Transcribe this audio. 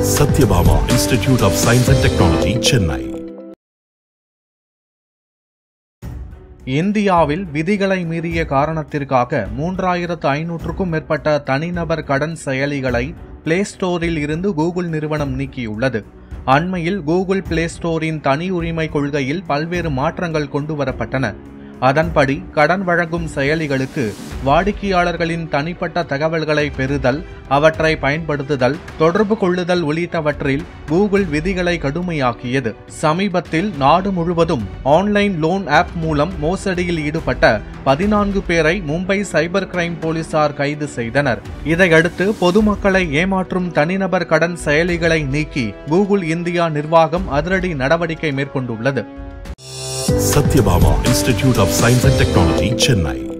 Satyabama Institute of Science and Technology, Chennai. இந்தியாவில் விதிகளை மீறிய காரணத்திற்காக 3500க்கும் மேற்பட்ட தனிநபர் கடன் செயலிகளை பிளேஸ்டோரில் இருந்து கூகுள் நிறுவனம் நீக்கியுள்ளது. அண்மையில் கூகுள் பிளேஸ்டோரின் தனி உரிமை கொள்கையில் பல்வேறு மாற்றங்கள் கொண்டுவரப்பட்டன. அதன்படி கடன் வழங்கும் செயலிகளுக்கு வாடிக்கையாளர்களின் தனிப்பட்ட தகவல்களை பெறுதல், அவற்றை பயன்படுத்துதல், தொடர்பு கொள்ளுதல் உள்ளிட்டவற்றில் கூகுள் விதிகளை கடுமையாக்கியது. சமீபத்தில் நாடு முழுவதும் ஆன்லைன் லோன் ஆப் மூலம் மோசடியில் ஈடுபட்ட 14 பேரை மும்பை சைபர் கிரைம் போலீசார் கைது செய்தனர். இதையடுத்து பொதுமக்களை ஏமாற்றும் தனிநபர் கடன் செயலிகளை நீக்கி கூகுள் இந்தியா நிர்வாகம் அதிரடி நடவடிக்கை மேற்கொண்டுள்ளது. Satyabama Institute of Science and Technology, Chennai.